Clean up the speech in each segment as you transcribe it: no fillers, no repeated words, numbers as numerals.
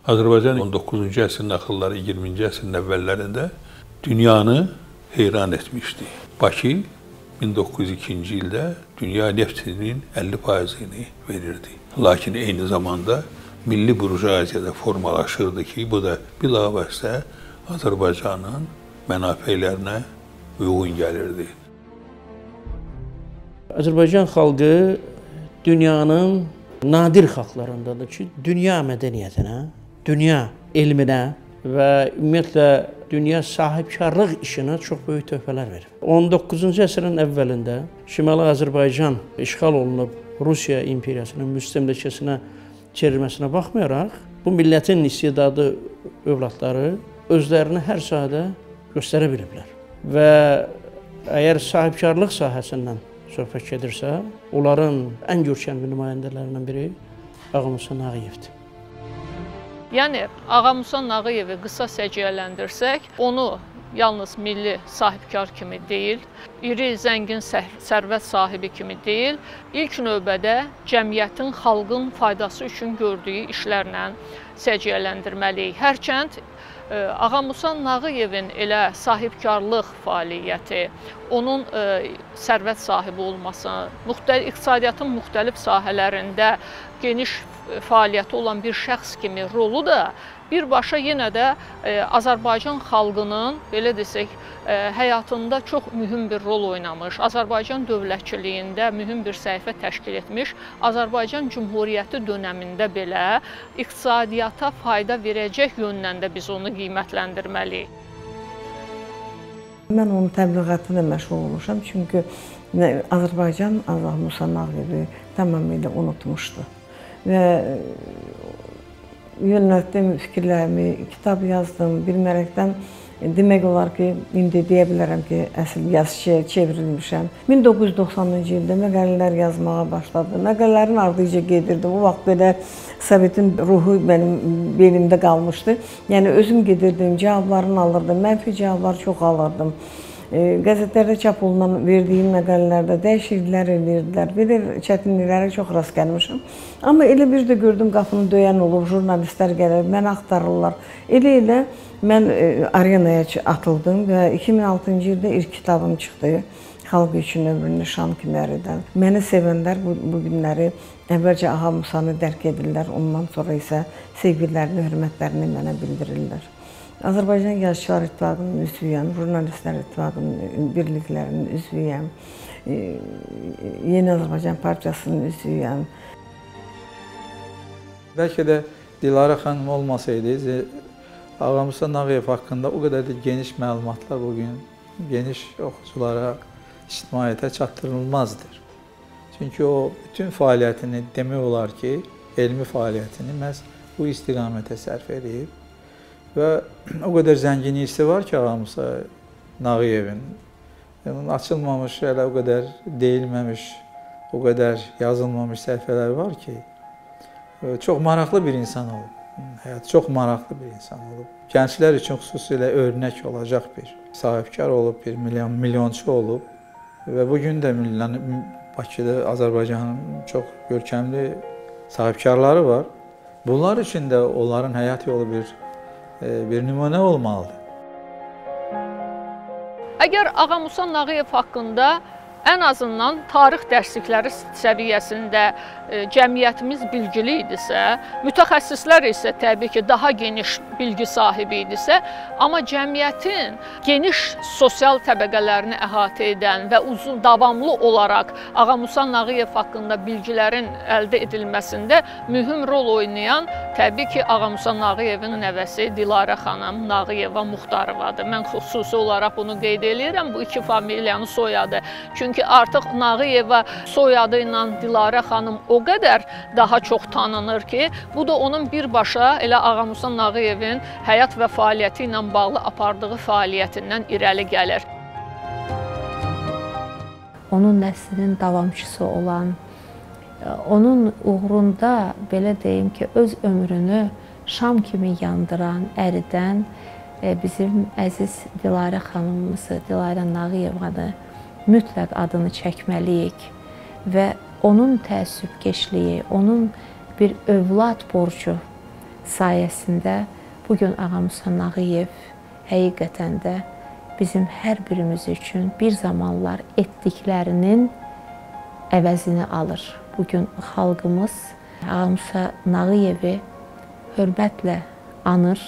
Azərbaycan 19-cu əsrin axırları, 20-ci əsrin əvvəllərində dünyanı heyran etmişdi. Bakı 1902-ci ildə dünya neftinin 50%-ni verirdi. Lakin eyni zamanda milli burjuyaziyada formalaşırdı ki, bu da bilavasitə Azərbaycanın mənafeylərinə uyğun gəlirdi. Azərbaycan xalqı dünyanın nadir xalqlarındadır ki, dünya mədəniyyətinə, dünya elminə və ümumiyyətlə dünya sahibkarlıq işinə çox böyük töhfələr verir. 19-cu əsrin əvvəlində Şimali Azərbaycan işğal olunub Rusiya imperiyasının müstəmləkəsinə çevrilməsinə baxmayaraq, bu millətin istedadı övladları özlərini hər sahədə göstərə biliblər. Və əgər sahibkarlıq sahəsindən söhbət gedirsə, onların ən görkəmli nümayəndələrindən biri Ağa Musa Nağıyevdir. Yəni, Ağa Musa Nağıyevi qısa səciyyələndirsək, onu yalnız milli sahibkar kimi deyil, iri, zəngin sərvət sahibi kimi deyil, ilk növbədə cəmiyyətin, xalqın faydası üçün gördüyü işlərlə səciyyələndirməliyik. Hərçənd Ağa Musa Nağıyevin elə sahibkarlıq fəaliyyəti, onun sərvət sahibi olması, iqtisadiyyatın müxtəlif sahələrində geniş fəaliyyəti olan bir şəxs kimi rolu da birbaşa yenə də Azərbaycan xalqının, belə desək, həyatında çox mühüm bir rol oynamış, Azərbaycan dövlətçiliyində mühüm bir səhifə təşkil etmiş, Azərbaycan Cümhuriyyəti dönəmində belə iqtisadiyyata fayda verəcək yöndən də biz onu qiymətləndirməliyik. Mən onun təbliğatı ilə məşğul olmuşam, çünki Azərbaycan Ağa Musa Nağıyevi tamamilə unutmuşdu. Və yönəltdim fikirlərimi, kitab yazdım, bilmərəkdən demək olar ki, indi deyə bilərəm ki, əsl yazıçıya çevrilmişəm. 1990-cı ildə məqalələr yazmağa başladım. Məqalələrin ardıca gedirdim. O vaxt belə Sovetin ruhu mənim beynimdə qalmışdı. Yəni, özüm gedirdim, cavablarını alırdım, mənfi cavablar çox alırdım. Qəzetlərdə çap olunan verdiyim məqalələrdə dəyişikliklər edirdilər. Belə çətinliklərə çox rast gəlmişəm. Amma elə bir də gördüm, qapını döyən olub, jurnalistlər gəlir, məni axtarırlar. Elə mən arenaya atıldım və 2006-cı ildə ilk kitabım çıxdı. Xalq üçün ömrünü şam kimi əridən. Məni sevənlər bu günləri əvvəlcə Ağa Musanı dərk edirlər, ondan sonra isə sevgilərini, hörmətlərini mənə bildirirlər. Azərbaycan Yazıçılar İttifaqının üzvüyəm, Jurnalistlər İttifaqının birliklərinin üzvüyəm, Yeni Azərbaycan Partiyasının üzvüyəm. Bəlkə də Dilarə xanım olmasaydı, Ağa Musa Nağıyev haqqında o qədər də geniş məlumatlar bugün geniş oxuculara, ictimaiyyətə çatdırılmazdır. Çünki o bütün fəaliyyətini demək olar ki, elmi fəaliyyətini məhz bu istiqamətə sərf edib. Və o qədər zənginliyi var ki, Ağa Musa Nağıyevin, açılmamış, hələ o qədər deyilməmiş, o qədər yazılmamış səhifələr var ki, çox maraqlı bir insan olub. Həyat çox maraqlı bir insan olub. Gənclər üçün xüsusilə örnək olacaq bir sahibkar olub, bir milyonçu olub. Və bugün də Bakıda Azərbaycanın çox görkəmli sahibkarları var. Bunlar üçün də onların həyat yolu bir nümunə olmalıdır. Əgər Ağa Musa Nağıyev haqqında ən azından tarix dərslikləri səviyyəsində cəmiyyətimiz bilgili idisə, mütəxəssislər isə təbii ki, daha geniş bilgi sahibi idisə, amma cəmiyyətin geniş sosial təbəqələrini əhatə edən və uzun, davamlı olaraq Ağa Musa Nağıyev haqqında bilgilərin əldə edilməsində mühüm rol oynayan təbii ki, Ağa Musa Nağıyevin nəvəsi Dilarə xanım Nağıyeva Muxtarovadır. Mən xüsusi olaraq bunu qeyd edirəm, bu iki familiyanın soyadı. Çünki artıq Nağıyeva soyadı ilə Dilarə xanım o qədər daha çox tanınır ki, bu da onun birbaşa elə Ağa Musa Nağıyevin həyat və fəaliyyəti ilə bağlı apardığı fəaliyyətindən irəli gəlir. Onun nəslinin davamçısı olan, onun uğrunda, belə deyim ki, öz ömrünü şam kimi yandıran, əridən bizim əziz Dilarə xanımımızı, Dilarə Nağıyevanı mütləq adını çəkməliyik və onun təəssübkeşliyi, onun bir övlad borcu sayəsində bugün Ağa Musa Nağıyev həqiqətən də bizim hər birimiz üçün bir zamanlar etdiklərinin əvəzini alır. Bugün xalqımız Ağa Musa Nağıyevi hörmətlə anır.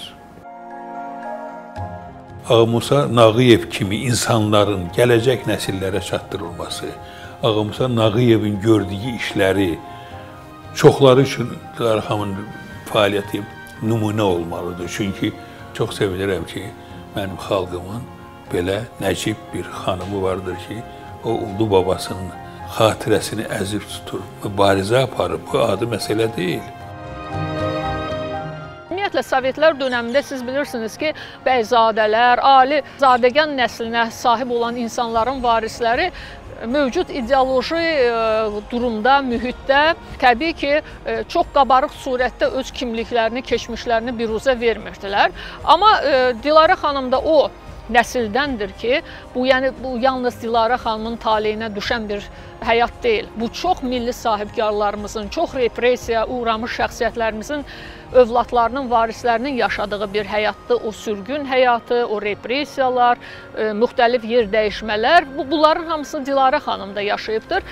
Ağa Musa Nağıyev kimi insanların gələcək nəsillərə çatdırılması, Ağa Musa Nağıyevin gördüyü işləri çoxları üçün Dilarə xanımın fəaliyyəti nümunə olmalıdır. Çünki çox sevinirəm ki, mənim xalqımın belə nəcib bir xanımı vardır ki, o ulu babasının xatirəsini əzib tutur, mübarizə aparır. Bu adi məsələ deyil. Ümumiyyətlə, Sovetlər dönəmində siz bilirsiniz ki, bəyzadələr, ali zadəgan nəslinə sahib olan insanların varisləri mövcud ideoloji durumda, mühitdə təbii ki, çox qabarıq surətdə öz kimliklərini, keçmişlərini biruzə vermirdilər. Amma Dilarə xanım da o nəsildəndir ki, bu yalnız Dilarə xanımın taleyinə düşən bir həyat deyil. Bu çox milli sahibkarlarımızın, çox repressiyaya uğramış şəxsiyyətlərimizin övladlarının, varislərinin yaşadığı bir həyatdır. O sürgün həyatı, o repressiyalar, müxtəlif yer dəyişmələr, bunların hamısı Dilarə xanım da yaşayıbdır.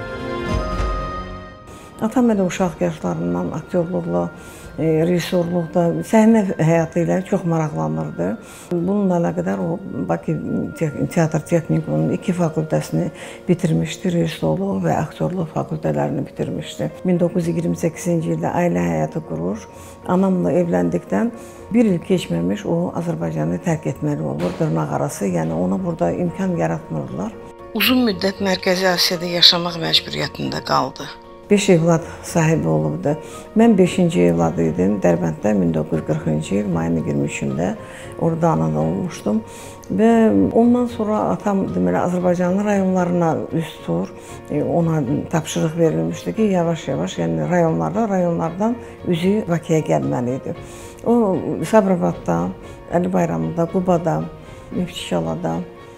Atam elə uşaq yaşlarından aktyorluqla, rejissorluqda, səhnə həyatı ilə çox maraqlanırdı. Bununla əlaqədar o Bakı Teatr Texnikum'un 2 fakültəsini bitirmişdi, rejissorluq və aktyorluq fakültələrini bitirmişdi. 1928-ci ildə ailə həyatı qurur. Anamla evləndikdən bir il keçməmiş o Azərbaycanı tərk etməli olur, dırnaq arası, yəni ona burada imkan yaratmırlar. Uzun müddət Mərkəzi Asiyada yaşamaq məcburiyyətində qaldı. 5 evlad sahibi olubdu. Mən 5-ci evladı idim. Dərbənddə 1940-cı il mayın 23-də orada anadan olmuşdum. Və ondan sonra atam deməli Azərbaycanın rayonlarına üz tutur. Ona tapşırıq verilmişdi ki, yavaş-yavaş, yəni rayonlardan üzü Bakıya gəlməli idi. O Sabirabadda, Əli Bayramlıda, Qubada, Neftçalada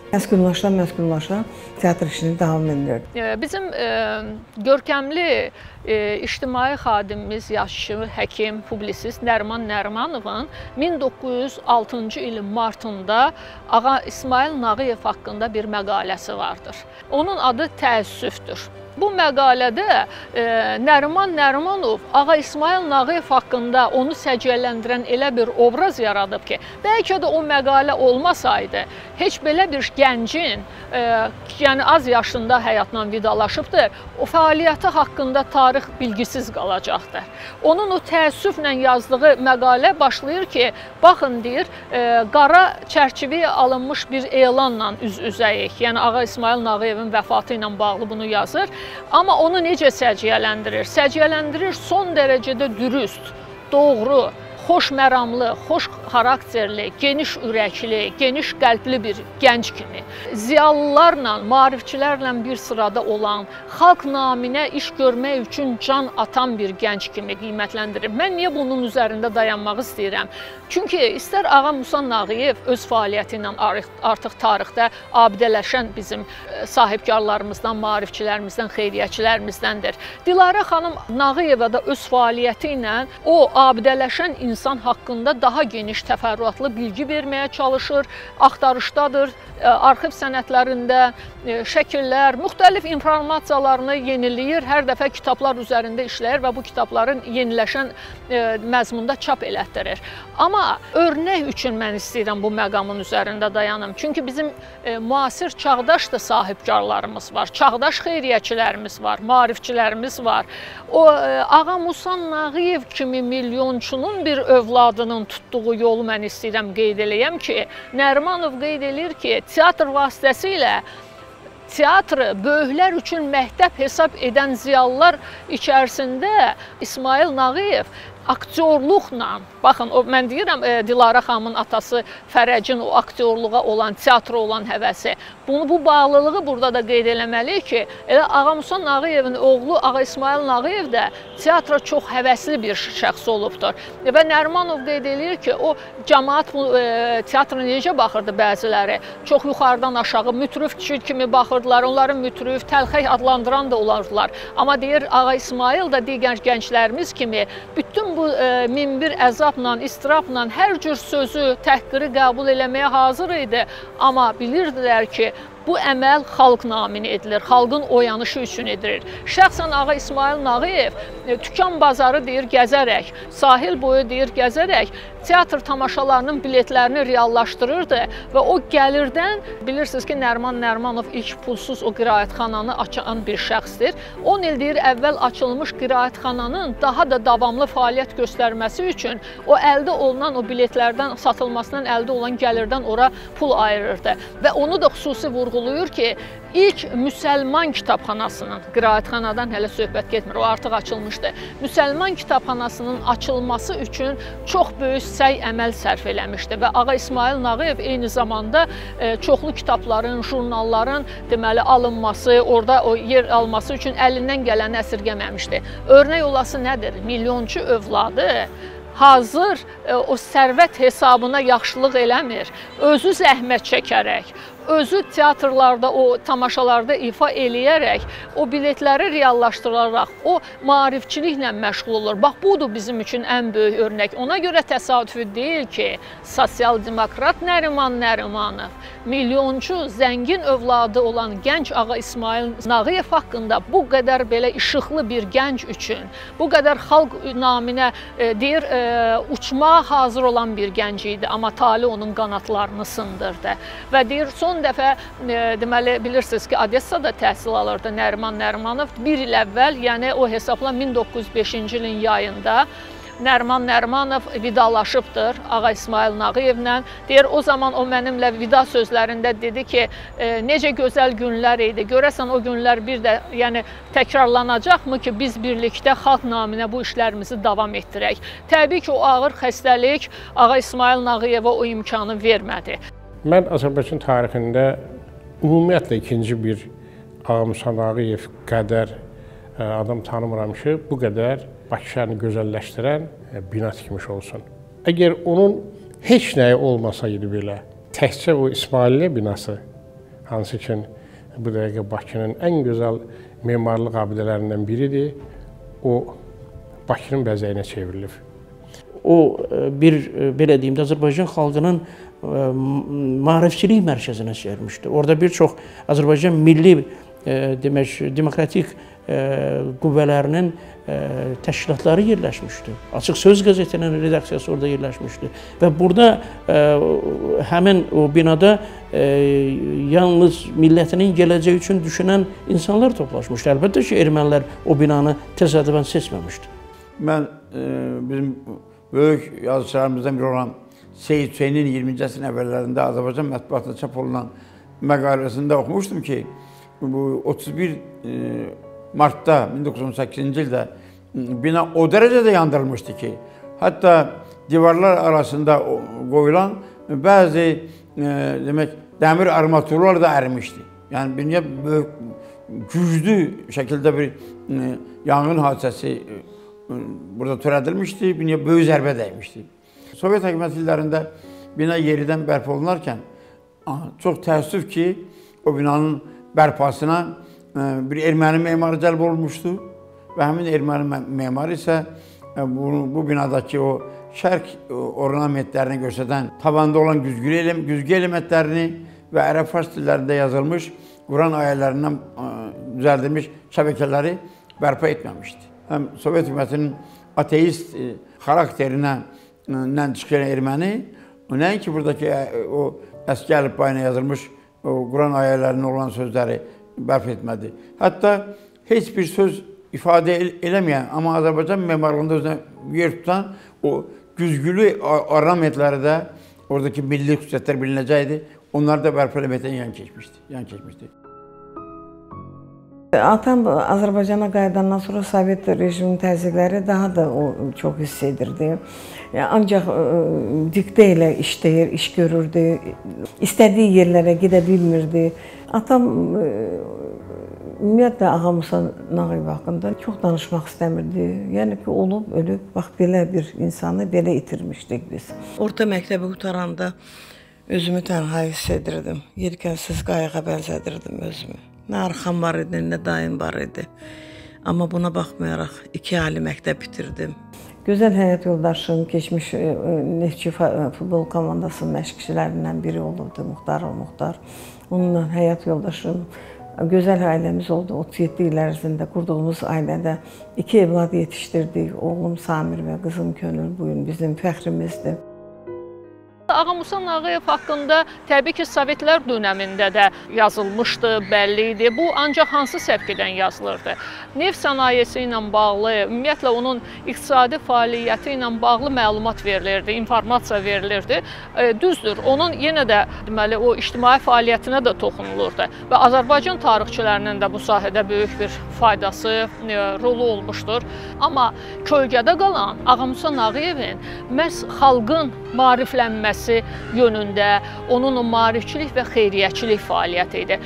məzkunlaşa teatr işini davam edir. Bizim görkəmli ictimai xadimimiz, yazıçı, həkim, publisist Nəriman Nərimanovun 1906-cı ilin martında Ağa İsmail Nağıyev haqqında bir məqaləsi vardır. Onun adı Təəssüfdür. Bu məqalədə Nəriman Nərimanov Ağa İsmail Nağıyev haqqında onu səciyyələndirən elə bir obraz yaradıb ki, bəlkə də o məqalə olmasaydı, heç belə bir gəncin, yəni az yaşında həyatla vidalaşıbdır, o fəaliyyəti haqqında tarix bilgisiz qalacaqdır. Onun o təəssüflə yazdığı məqalə başlayır ki, baxın deyir, qara çərçivəyə alınmış bir elanla üz-üzəyik. Yəni Ağa İsmail Nağıyevin vəfatı ilə bağlı bunu yazır. Amma onu necə səciyyələndirir? Səciyyələndirir son dərəcədə dürüst, doğru, xoş məramlı, xoş xarakterli, geniş ürəkli, geniş qəlbli bir gənc kimi, ziyalılarla, maarifçilərlə bir sırada olan, xalq naminə iş görmək üçün can atan bir gənc kimi qiymətləndirir. Mən niyə bunun üzərində dayanmaq istəyirəm? Çünki istər Ağa Musa Nağıyev öz fəaliyyəti ilə artıq tarixdə abidələşən bizim sahibkarlarımızdan, maarifçilərimizdən, xeyriyyəçilərimizdəndir. Dilarə xanım Nağıyeva da öz fəaliyyəti ilə o abidələşən insan haqqında daha geniş təfərrüatlı bilgi verməyə çalışır, axtarışdadır, arxiv sənədlərində şəkillər, müxtəlif informasiyalarını yeniləyir, hər dəfə kitablar üzərində işləyir və bu kitabların yeniləşən məzmunda çap elətdirir. Amma örnək üçün mən istəyirəm bu məqamın üzərində dayanım. Çünki bizim müasir çağdaş da sahibkarlarımız var, çağdaş xeyriyyəçilərimiz var, maarifçilərimiz var. O Ağa Musa Nağıyev kimi milyonçunun bir övladının tutduğu yolu mən istəyirəm qeyd eləyəm ki, Nərimanov qeyd eləyir ki, teatr vasitəsilə teatrı böyüklər üçün məktəb hesab edən ziyalılar içərisində İsmail Nağıyev aktyorluqla, baxın, mən deyirəm Dilarə xanımın atası Fərəcin o aktyorluğa olan, teatra olan həvəsi. Bu bağlılığı burada da qeyd eləməliyik ki, elə Ağa Musa Nağıyevin oğlu Ağa İsmail Nağıyev də teatra çox həvəsli bir şəxs olubdur. Və Nərimanov qeyd edir ki, o cəmaət teatra necə baxırdı bəziləri? Çox yuxarıdan aşağı mütrif kimi baxırdılar, onların mütrif, təlxək adlandıran da olardılar. Amma deyir, Ağa İsmail da digər gənclərimiz kimi bütün bütün bu minbir əzabla, istirabla hər cür sözü, təhqiri qəbul eləməyə hazır idi. Amma bilirdilər ki, bu əməl xalq naminə edilir, xalqın oyanışı üçün edilir. Şəxsən Ağa İsmail Nağıyev Tükan bazarı deyir gəzərək, sahil boyu deyir gəzərək teatr tamaşalarının biletlərini reallaşdırırdı və o gəlirdən bilirsiniz ki, Nəriman Nərimanov ilk pulsuz o qiraətxananı açan bir şəxsdir. 10 il deyir əvvəl açılmış qiraətxananın daha da davamlı fəaliyyət göstərməsi üçün o əldə olunan o biletlərdən satılmasından əldə olan gəlirdən ora pul ayırırdı və onu da xüsusi vurğulayır ki, ilk müsəlman kitabxanasının, qiraətxanadan hələ söhbət getmir, o artıq açılmışdı. Müsəlman kitabxanasının açılması üçün çox böyük səy əməl sərf eləmişdi və Ağa İsmail Nağıyev eyni zamanda çoxlu kitabların, jurnalların deməli alınması, orada o yer alması üçün əlindən gələni əsirgəməmişdi. Örnək olası nədir? Milyonçu övladı hazır o sərvət hesabına yaxşılıq eləmir, özü zəhmət çəkərək, özü teatrlarda, o tamaşalarda ifa eləyərək, o biletləri reallaşdıraraq, o maarifçiliklə məşğul olur. Bax, budur bizim üçün ən böyük örnək. Ona görə təsadüfi deyil ki, sosial-demokrat Nəriman Nərimanov, milyonçu, zəngin övladı olan gənc Ağa İsmail Nağıyev haqqında bu qədər belə işıqlı bir gənc üçün, bu qədər xalq naminə deyir, uçmağa hazır olan bir gənc idi. Amma tali onun qanatlarını sındırdı. Və deyir, son dəfə deməli bilirsiniz ki, Odessada təhsil alırdı Nəriman Nərimanov. Bir il əvvəl, yəni o hesabla 1905-ci ilin yayında Nəriman Nərimanov vidalaşıbdır Ağa İsmail Nağıyevlə. Deyir, o zaman o mənimlə vida sözlərində dedi ki, necə gözəl günlər idi. Görəsən o günlər bir də yəni təkrarlanacaqmı ki, biz birlikdə xalq naminə bu işlərimizi davam etdirək. Təbii ki, o ağır xəstəlik Ağa İsmail Nağıyeva o imkanı vermədi. Mən Azərbaycan tarixində ümumiyyətlə ikinci bir Ağa Musa Nağıyev qədər adam tanımıram ki, bu qədər Bakı şəhərini gözəlləşdirən bina tikmiş olsun. Əgər onun heç nəyi olmasaydı belə, təkcə o İsmailiyyə binası, hansı ki, bu dəqiqə Bakının ən gözəl memarlıq abidələrindən biridir, o Bakının bəzəyinə çevrilib. O bir, belə deyim də, Azərbaycan xalqının maarifçilik mərkəzinə çevirmişdi. Orada bir çox Azərbaycan milli demək, demokratik qüvvələrinin təşkilatları yerləşmişdi. Açıq Söz qəzetinin redaksiyası orada yerləşmişdi. Və burada həmin o binada yalnız millətinin gələcəyi üçün düşünən insanlar toplaşmışdı. Əlbəttə ki, ermənilər o binanı təsadüfən seçməmişdi. Mən bizim böyük yazıçılarımızdan biri olan Seyid Hüseynin 20-ci əsrin əvvəllərində Azərbaycan mətbuatında çap olunan məqaləsində oxumuşdum ki, bu 31 Martda 1918-ci ildə bina o dərəcədə yandırılmışdı ki, hətta divarlar arasında qoyulan bəzi demək, dəmir armaturlar da ərimişdi. Yəni, bina böyük, güclü şəkildə bir yanğın hadisəsi burada törədilmişdi, binaya böyük zərbə dəymişdi. Sovet hökuməti illərində bina yeridən bərpa olunarkən çox təəssüf ki, o binanın bərpasına bir erməni memarı cəlb olunmuşdu və həmin erməni memarı isə bu binadakı o şərq ornamentlərini göstərən tavanda olan güzgü elementlərini və ərəb-fars dillərində yazılmış Quran ayələrindən düzəldilmiş şəbəkələri bərpa etməmişdi. Həm Sovet hökumətinin ateist xarakterinə çıxan erməni, nəinki buradakı o əski əlifbayla yazılmış Quran ayələrinin olan sözləri bərpa etmədi. Hətta heç bir söz ifadə eləməyən, amma Azərbaycan memarlığında özünə yer tutan o güzgülü ornamentləri də oradakı milli xüsusiyyətlər bilinəcəkdi. Onları da bərpa eləməkdən yan keçmişdi. Atam Azərbaycana qayıdandan sonra Sovet rejiminin təzyiqləri daha da çox hiss edirdi. Ancaq diktə ilə işləyir, iş görürdü, istədiyi yerlərə gedə bilmirdi. Atam ümumiyyətlə Ağa Musa Nağıyev haqqında çox danışmaq istəmirdi. Yəni ki, olub, ölüb, bax belə bir insanı belə itirmişdik biz. Orta məktəbi qutaranda özümü tənha hiss edirdim. Yelkənsiz qayığa bənzədirdim özümü. Nə arxam var idi, nə dayım var idi. Amma buna baxmayaraq 2 ali məktəb bitirdim. Gözəl həyat yoldaşım, keçmiş Neftçi futbol komandasının məşqçilərindən biri olurdu, Muxtar. Onunla həyat yoldaşım, gözəl ailəmiz oldu. 37 il ərzində qurduğumuz ailədə 2 evlad yetişdirdik. Oğlum Samir və qızım Könül bu gün bizim fəxrimizdir. Ağa Musa Nağıyev haqqında təbii ki, Sovetlər dönəmində də yazılmışdı, bəlli idi. Bu ancaq hansı səvqədən yazılırdı? Neft sənayesi ilə bağlı, ümumiyyətlə onun iqtisadi fəaliyyəti ilə bağlı məlumat verilirdi, informasiya verilirdi. Düzdür, onun yenə də deməli o ictimai fəaliyyətinə də toxunulurdu və Azərbaycan tarixçilərinin də bu sahədə böyük bir faydası, rolu olmuşdur. Amma kölgədə qalan Ağa Musa Nağıyevin məhz xalqın maariflənməsi yönündə onun maarifçilik və xeyriyyəçilik fəaliyyəti idi.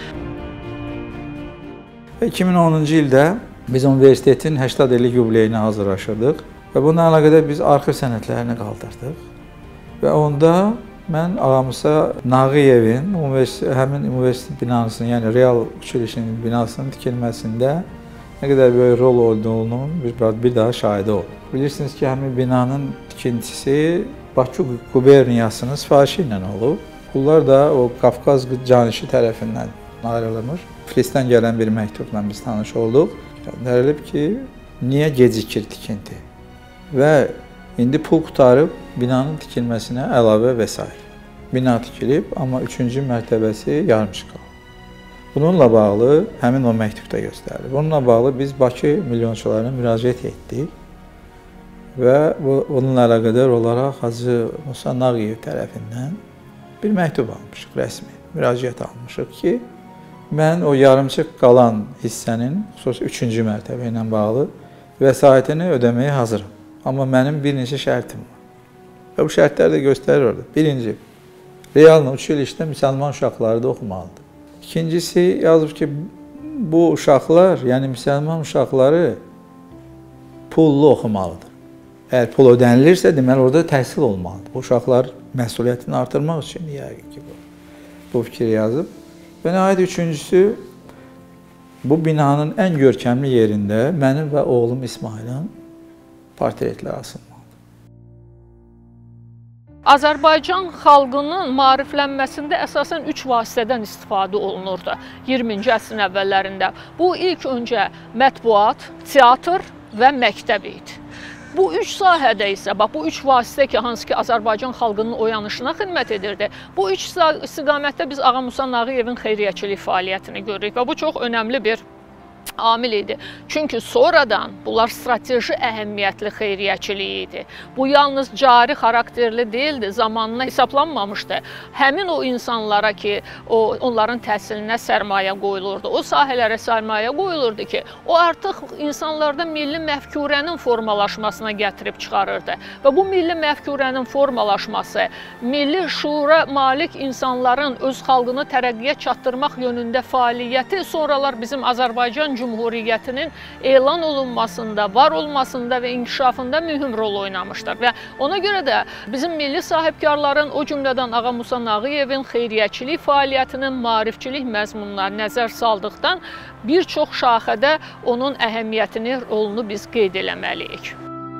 2010-cu ildə biz universitetin 80 illik yubileyinə hazırlaşırdıq və bununla əlaqədar biz arxiv sənədlərini qaldırdıq. Və onda mən Ağa Musa Nağıyevin həmin universitet binasının, yəni Real Uçilişinin binasının tikilməsində nə qədər böyük rol olduğunun bir daha şahidi oldu. Bilirsiniz ki, həmin binanın tikintisi Bakı quberniyasının sifarişi ilə olub. Bunlar da o Qafqaz canişi tərəfindən ayrılmış. Tiflisdən gələn bir məktubla biz tanış olduq. Göndərilib ki, niyə gecikir tikinti? Və indi pul qutarıb binanın tikilməsinə əlavə vəsait. Bina tikilib, amma 3-cü mərtəbəsi yarımçıq qalıb. Bununla bağlı həmin o məktubda göstərilir. Bununla bağlı biz Bakı milyonçularına müraciət etdik. Və bununla əlaqədar olaraq Hacı Musa Nağıyev tərəfindən bir məktub almışıq, rəsmi müraciət almışıq ki, mən o yarımçıq qalan hissənin, xüsusi 3-cü mərtəbə ilə bağlı vəsaitini ödəməyə hazıram. Amma mənim bir neçə şərtim var. Və bu şərtlər də göstərir orada. Birinci, Real'ın uçilişdə müsəlman uşaqları da oxumalıdır. İkincisi, yazıb ki, bu uşaqlar, yəni müsəlman uşaqları pullu oxumalıdır. Əgər pul ödənilirsə, deməli orada təhsil olmalıdır. Bu uşaqlar məsuliyyətini artırmaq üçün yəqin ki, bu fikri yazıb. Və nəhayət üçüncüsü, bu binanın ən görkəmli yerində mənim və oğlum İsmailin portretləri asılmalıdır. Azərbaycan xalqının maariflənməsində əsasən 3 vasitədən istifadə olunurdu 20-ci əsrin əvvəllərində. Bu ilk öncə mətbuat, teatr və məktəb idi. Bu 3 sahədə isə, bax bu 3 vasitə ki, hansı ki Azərbaycan xalqının oyanışına xidmət edirdi, bu 3 istiqamətdə biz Ağa Musa Nağıyevin xeyriyyəçilik fəaliyyətini görürük və bu çox önəmli bir amil idi. Çünki sonradan bunlar strateji əhəmiyyətli xeyriyyəçiliyi idi. Bu yalnız cari xarakterli deyildi, zamanına hesablanmamışdı. Həmin o insanlara ki, onların təhsilinə sərmayə qoyulurdu, o sahələrə sərmayə qoyulurdu ki, o artıq insanlarda milli məfkurənin formalaşmasına gətirib çıxarırdı. Və bu milli məfkurənin formalaşması, milli şuura malik insanların öz xalqını tərəqqiyə çatdırmaq yönündə fəaliyyəti sonralar bizim Azərbaycan Cumhuriyyətinin elan olunmasında, var olmasında və inkişafında mühüm rol oynamışdır. Və ona görə də bizim milli sahibkarların, o cümlədən Ağa Musa Nağıyevin xeyriyyəçilik fəaliyyətinin maarifçilik məzmununa nəzər saldıqdan bir çox şaxədə onun əhəmiyyətini, rolunu biz qeyd eləməliyik.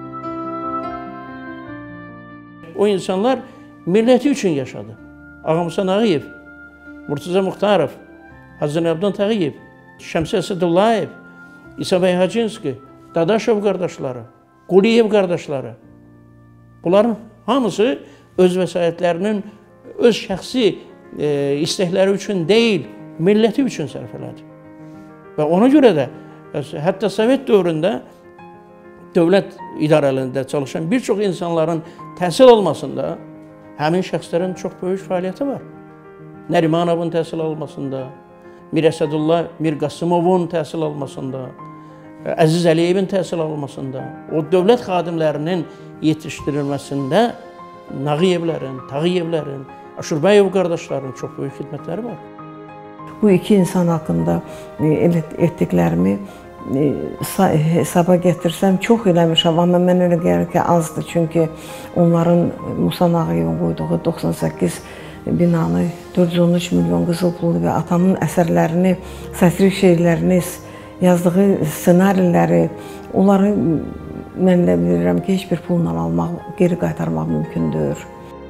O insanlar milləti üçün yaşadı. Ağa Musa Nağıyev, Murtuza Muxtarov, Hacı Nəbdan Tağıyev, Şəmsi Əsədullayev, İsa bəy Hacınski, Dadaşov qardaşları, Quliyev qardaşları. Bunların hamısı öz vəsaitlərinin öz şəxsi istəkləri üçün deyil, milləti üçün sərf elədi. Və ona görə də hətta Sovet dövründə dövlət idarələrində çalışan bir çox insanların təhsil almasında həmin şəxslərin çox böyük fəaliyyəti var. Nərimanovun təhsil almasında, Mir Əsədullah, Mir Qasımovun təhsil almasında, Əziz Əliyevin təhsil almasında, o dövlət xadimlərinin yetişdirilməsində Nağıyevlərin, Tağıyevlərin, Aşurbəyov qardaşlarının çox böyük xidmətləri var. Bu iki insan haqqında etdiklərimi hesaba gətirsəm çox eləmişəm, amma mən elə gəlir ki, azdır. Çünki onların Musa Nağıyevin qoyduğu 98 binanı, 413 milyon qızıl pulu və atamın əsərlərini, satirik şeirlərini yazdığı ssenariləri, onları mən də bilirəm ki, heç bir pulla almaq, geri qaytarmaq mümkündür.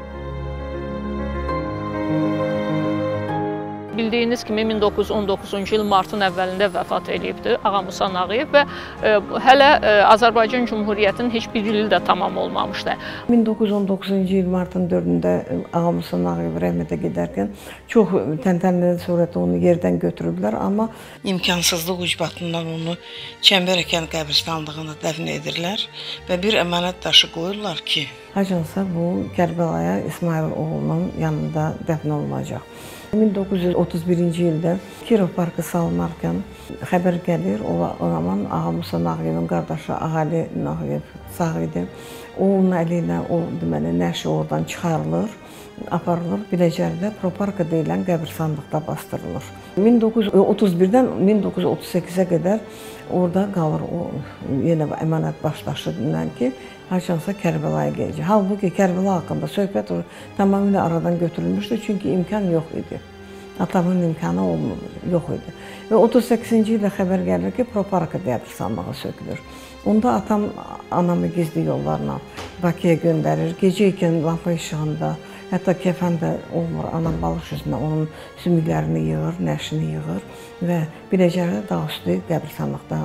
Bildiyiniz kimi 1919-cu il martın əvvəlində vəfat edibdir Ağa Musa Nağıyev və hələ Azərbaycan Cümhuriyyətinin heç bir ili də tamam olmamışdı. 1919-cu il martın 4-də Ağa Musa Nağıyev rəhmətə gedərkən çox təntənəli surətdə onu yerdən götürüblər, amma imkansızlıq ucbatından onu Çəmbərəkən qəbirstanlığına dəfn edirlər və bir əmanət daşı qoyurlar ki, haçansa bu Kərbəlaya İsmayıl oğlunun yanında dəfn olunacaq. 1931-ci ildə Kirov parkı salınarkən xəbər gəlir, o zaman Ağa Musa Nağıyevin qardaşı Ağali Nağıyev sağ idi. Onun əli ilə o deməli nəşi oradan çıxarılır, aparılır, Biləcəridə Proparka deyilən qəbirstanlıqda bastırılır. 1931-dən 1938-ə qədər orada qalır o yenə əmanət başdaşı deyilən ki, haçansa Kərbəlaya gələcək. Halbuki Kərbəla haqqında söhbət tamamilə aradan götürülmüşdü, çünki imkan yox idi. Atamın imkanı yox idi. Və 38-ci ildə xəbər gəlir ki, Proparka qəbirstanlığı sökülür. Onda atam anamı gizli yollarla Bakıya göndərir. Gecə ikən lampa işığında, hətta kəfən də olmur, anam balıq üzünə onun sümüklərini yığır, nəşini yığır və Biləcəridə dağüstü qəbirstanlıqda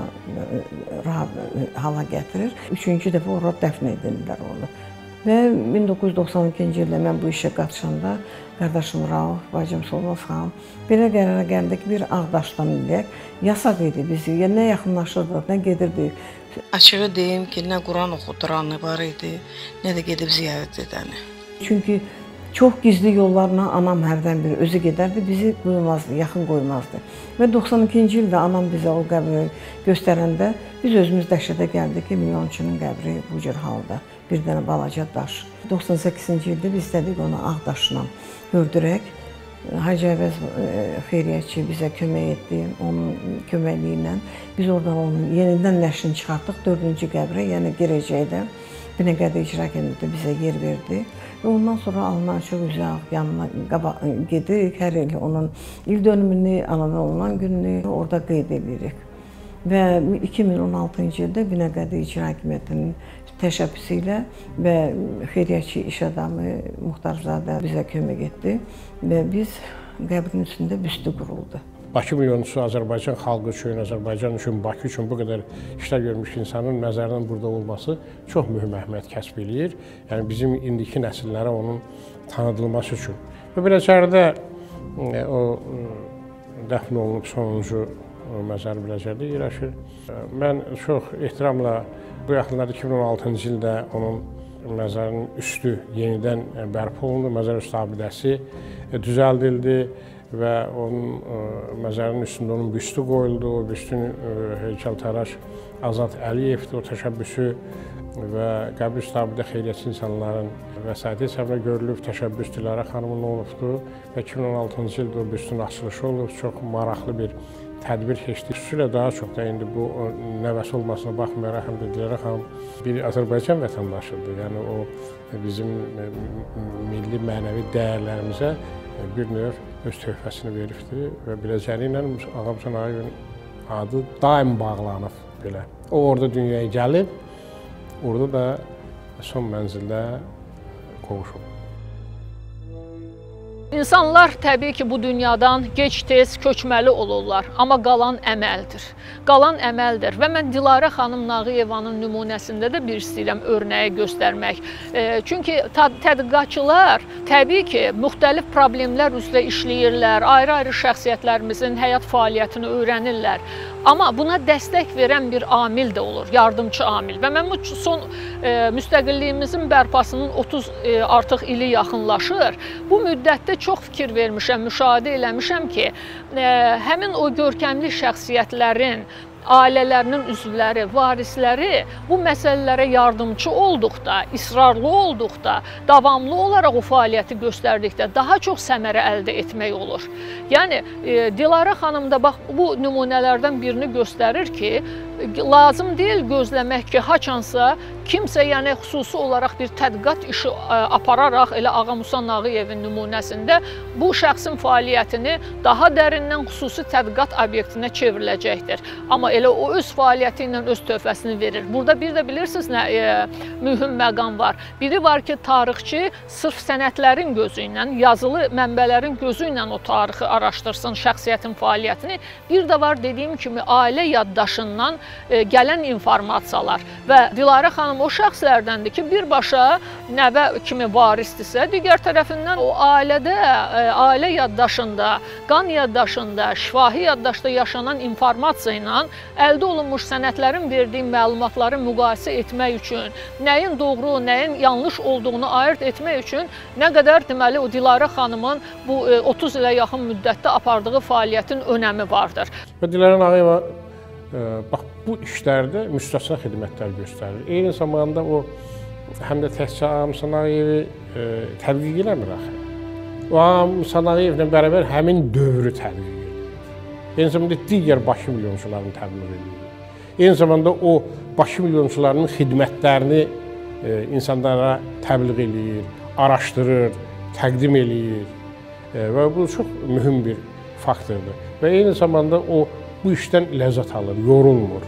hala gətirir. Üçüncü dəfə orada dəfn edilirlər onu. Və 1992-ci ildə mən bu işə qatışanda qardaşım Rauf, bacım Solmaz xanım belə qərara gəldi ki, bir Ağdaşdan eləyək. Yasaq idi bizi, nə yaxınlaşırdıq, nə gedirdik. Açığı deyim ki, nə Quran oxuduranı var idi, nə də gedib ziyarət edəni. Çünki çox gizli yollarla anam hərdən bir özü gedərdi, bizi qoymazdı, yaxın qoymazdı. Və 92-ci ildə anam bizə o qəbri göstərəndə biz özümüz dəhşətə gəldik ki, milyonçunun qəbri bu cür halda. Bir dənə balaca daş. 98-ci ildə biz istədik onu Ağdaşla gördürək. Hacı Əvəz xeyriyyətçi bizə kömək etdi, onun köməkliyi ilə. Biz oradan onun yenidən nəşrini çıxartdıq 4-cü qəbrə, yəni girəcəkdə. Binəqədi İcra Kəndində bizə yer verdi. Və ondan sonra alınan çox uzaq yanına gedirik. Hər il onun il dönümünü, anadan olunan gününü orada qeyd edirik. Və 2016-cı ildə Binəqədi İcra Hakimiyyətinin təşəbbüsü ilə və xeyriyyətçi iş adamı Muxtarzadə bizə kömək etdi və biz qəbrin üstündə büstü quruldu. Bakı milyonçusu Azərbaycan xalqı üçün, Azərbaycan üçün, Bakı üçün bu qədər işlər görmüş insanın məzarının burada olması çox mühüm əhəmiyyət kəsb eləyir. Yəni bizim indiki nəsillərə onun tanıdılması üçün. Və Biləcəridə o dəfn olunub sonuncu məzar Biləcəridə yerləşir. Mən çox ehtiramla bu yaxınlarda 2016-cı ildə onun məzarının üstü yenidən bərpa olundu, məzar üstü abidəsi düzəldildi və onun məzarının üstündə onun büstü qoyuldu. O büstün heykəltaraş Azad Əliyevdir, o təşəbbüsü və qəbir üstü abidə xeyriyyətçi insanların vəsaiti hesabına görülüb, təşəbbüs Dilarə xanımın olubdur və 2016-cı ildə o büstün açılışı olub, çox maraqlı bir tədbir keçdi. Xüsusilə daha çox da indi bu nəvəsi olmasına baxmayaraq, həm də Dilarə xanım bir Azərbaycan vətəndaşıdır. Yəni o bizim milli mənəvi dəyərlərimizə bir növ öz töhfəsini veribdir və Biləcəri ilə Ağa Musa Nağıyevin adı daim bağlanıb belə. O orada dünyaya gəlib, orada da son mənzildə qovuşub. İnsanlar təbii ki, bu dünyadan gec-tez köçməli olurlar, amma qalan əməldir. Qalan əməldir və mən Dilarə xanım Nağıyevanın nümunəsində də bir istəyirəm örnəyi göstərmək. Çünki tədqiqatçılar təbii ki, müxtəlif problemlər üzrə işləyirlər, ayrı-ayrı şəxsiyyətlərimizin həyat fəaliyyətini öyrənirlər. Amma buna dəstək verən bir amil də olur, yardımcı amil. Və mən bu son müstəqilliyimizin bərpasının 30 artıq ili yaxınlaşır. Bu müddətdə çox fikir vermişəm, müşahidə eləmişəm ki, həmin o görkəmli şəxsiyyətlərin ailələrinin üzvləri, varisləri bu məsələlərə yardımcı olduqda, israrlı olduqda, davamlı olaraq o fəaliyyəti göstərdikdə daha çox səmərə əldə etmək olur. Yəni, Dilarə xanım da bax, bu nümunələrdən birini göstərir ki, lazım deyil gözləmək ki, haçansa kimsə yəni xüsusi olaraq bir tədqiqat işi apararaq elə Ağa Musa Nağıyevin nümunəsində bu şəxsin fəaliyyətini daha dərindən xüsusi tədqiqat obyektinə çevriləcəkdir. Amma elə o öz fəaliyyəti ilə öz töhfəsini verir. Burada bir də bilirsiniz nə mühüm məqam var. Biri var ki, tarixçi sırf sənədlərin gözü ilə, yazılı mənbələrin gözü ilə o tarixi araşdırsın, şəxsiyyətin fəaliyyətini. Bir də var dediyim kimi ailə yaddaşından gələn informasiyalar və Dilarə xanım o şəxslərdəndir ki, birbaşa nəvə kimi varisdirsə, digər tərəfindən o ailədə, ailə yaddaşında, qan yaddaşında, şifahi yaddaşda yaşanan informasiya ilə əldə olunmuş sənədlərin verdiyi məlumatları müqayisə etmək üçün, nəyin doğru, nəyin yanlış olduğunu ayırd etmək üçün nə qədər deməli o Dilarə xanımın bu 30 ilə yaxın müddətdə apardığı fəaliyyətin önəmi vardır. Və Dilarə Nağıyeva bax bu işlərdə müstəsna xidmətlər göstərir. Eyni zamanda o həm də təkcə Ağa Musa Nağıyevi təbliğ eləmir axı. O Ağa Musa Nağıyevlə bərabər həmin dövrü təbliğ edir. Eyni zamanda digər Bakı milyonçularını təbliğ edir. Eyni zamanda o Bakı milyonçularının xidmətlərini insanlara təbliğ eləyir, araşdırır, təqdim eləyir və bu çox mühüm bir faktordur. Və eyni zamanda o bu işdən ləzzət alır, yorulmur.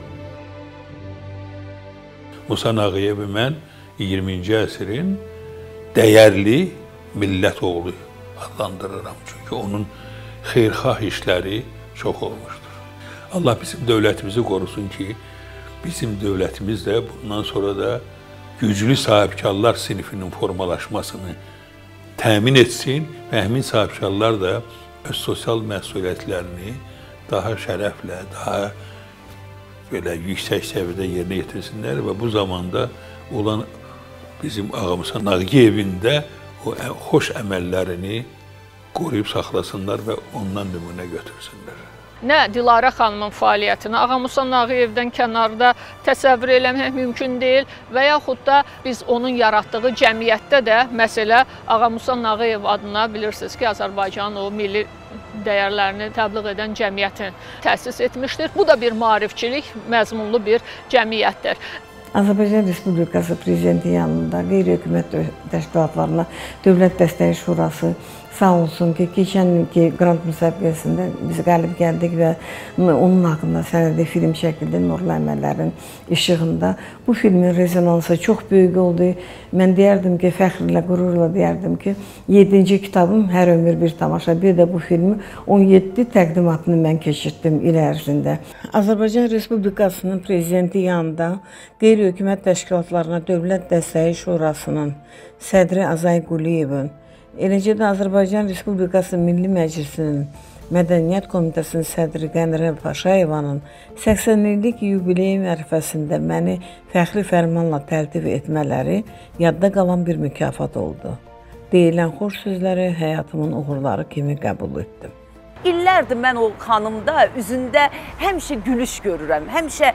Musa Nağıyevi mən 20-ci əsrin dəyərli millət oğlu adlandırıram. Çünki onun xeyirxah işləri çox olmuşdur. Allah bizim dövlətimizi qorusun ki, bizim dövlətimiz də bundan sonra da güclü sahibkarlar sinifinin formalaşmasını təmin etsin və həmin sahibkarlar da öz sosial məsuliyyətlərini daha şərəflə, daha belə yüksək səviyyədə yerinə yetirsinlər və bu zamanda olan bizim Ağa Musa Nağıyevin də o xoş əməllərini qoruyub saxlasınlar və ondan nümunə götürsünlər. Nə Dilarə xanımın fəaliyyətini Ağa Musa Nağıyevdən kənarda təsəvvür eləmək mümkün deyil və yaxud da biz onun yaratdığı cəmiyyətdə də məsələ Ağa Musa Nağıyev adına bilirsiniz ki, Azərbaycanın o milli dəyərlərini təbliğ edən cəmiyyətin təsis etmişdir. Bu da bir maarifçilik məzmunlu bir cəmiyyətdir. Azərbaycan Respublikası Prezidenti yanında qeyri-hökumət təşkilatlarına Dövlət Dəstəyi Şurası sağ olsun ki, keçən ilki qrant müsabiqəsində biz qalib gəldik və onun haqqında sənədi film çəkildi Nurlu Əməllərin işığında. Bu filmin rezonansı çox böyük oldu. Mən deyərdim ki, fəxrlə, qürurla deyərdim ki, 7-ci kitabım Hər ömür bir tamaşa, bir də bu filmi 17 təqdimatını mən keçirtdim il ərzində. Azərbaycan Respublikasının Prezidenti yanında qeyri-hökumət təşkilatlarına Dövlət Dəstəyi Şurasının sədri Azay Quliyevin, eləcə də Azərbaycan Respublikası Milli Məclisinin Mədəniyyət Komitəsinin sədri Qənirə Paşayevanın 80-illik yubileyim ərəfəsində məni fəxri fərmanla təltif etmələri yadda qalan bir mükafat oldu. Deyilən xoş sözləri həyatımın uğurları kimi qəbul etdim. İllərdir mən o xanımda üzündə həmişə gülüş görürəm, həmişə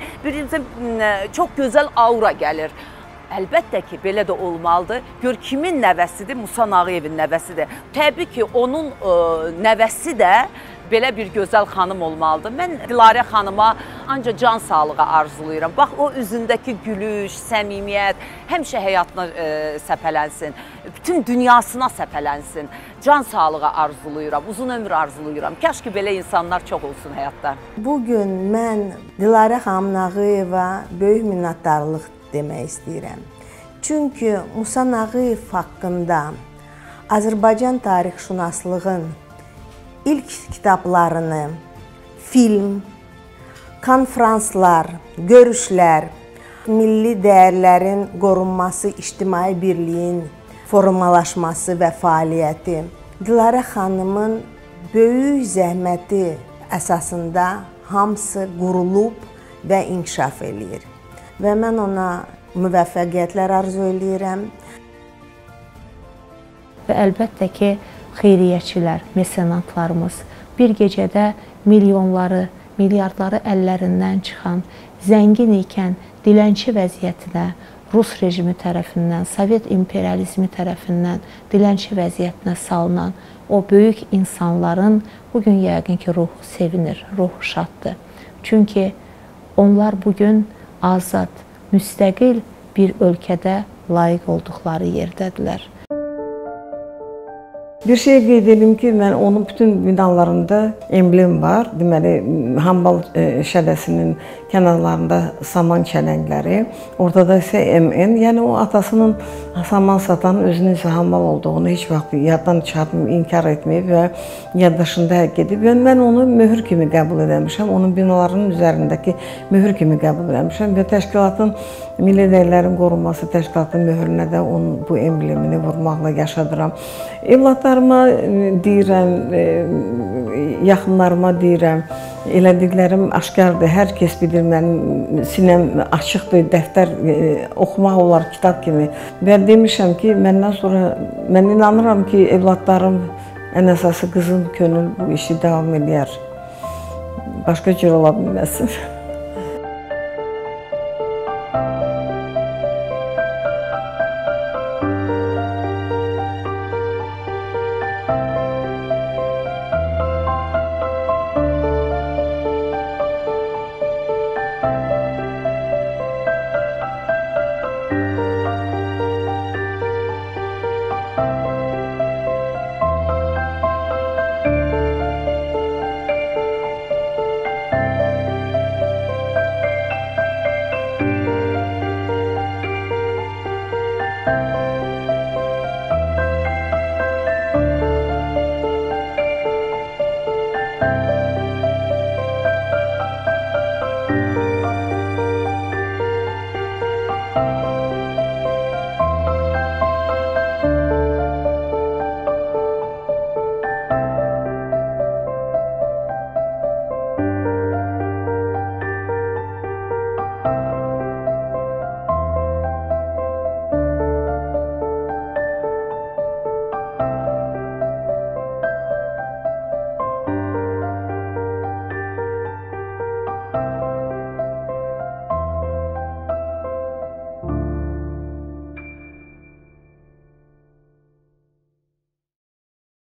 çox gözəl aura gəlir. Əlbəttə ki, belə də olmalıdır. Gör, kimin nəvəsidir? Musa Nağıyevin nəvəsidir. Təbii ki, onun nəvəsi də belə bir gözəl xanım olmalıdır. Mən Dilarə xanıma ancaq can sağlığı arzulayıram. Bax, o üzündəki gülüş, səmimiyyət həmişə həyatına səpələnsin. Bütün dünyasına səpələnsin. Can sağlığı arzulayıram, uzun ömür arzulayıram. Kaş ki, belə insanlar çox olsun həyatda. Bugün mən Dilarə xanım Nağıyeva böyük minnətdarlıq demək istəyirəm. Çünki Musa Nağıyev haqqında Azərbaycan tarixşünaslığın ilk kitablarını, film, konferanslar, görüşlər, milli dəyərlərin qorunması, ictimai birliyin formalaşması və fəaliyyəti Dilarə xanımın böyük zəhməti əsasında hamısı qurulub və inkişaf eləyir. Və mən ona müvəffəqiyyətlər arzu eləyirəm. Və əlbəttə ki, xeyriyyəçilər, mesenatlarımız bir gecədə milyonları, milyardları əllərindən çıxan, zəngin ikən dilənçi vəziyyətinə Rus rejimi tərəfindən, Sovet imperializmi tərəfindən dilənçi vəziyyətinə salınan o böyük insanların bugün yəqin ki, ruhu sevinir, ruhu şaddır. Çünki onlar bugün azad, müstəqil bir ölkədə layiq olduqları yerdədirlər. Bir şey qeyd edim ki, mən onun bütün binalarında emblem var. Deməli, hambal şədəsinin kənarlarında saman kələngləri, ortada isə MN, yəni o atasının saman satan özünün isə hambal olduğunu heç vaxt yaddan çıxartmayıb, inkar etməyib və yaddaşında həkk edib. Mən onu möhür kimi qəbul edəmişəm, onun binalarının üzərindəki möhür kimi qəbul edəmişəm və təşkilatın, Milli Dəyərlərin Qorunması Təşkilatının möhürünə də onun bu emblemini vurmaqla yaşadıram. Evladlarıma deyirəm, yaxınlarıma deyirəm, elədiklərim aşkardır, hər kəs bilir, mənim sinəm açıqdır, dəftər oxumaq olar kitab kimi. Və demişəm ki, məndən sonra, mən inanıram ki, evladlarım, ən əsası qızım könül bu işi davam edər. Başqa cür ola bilməsin.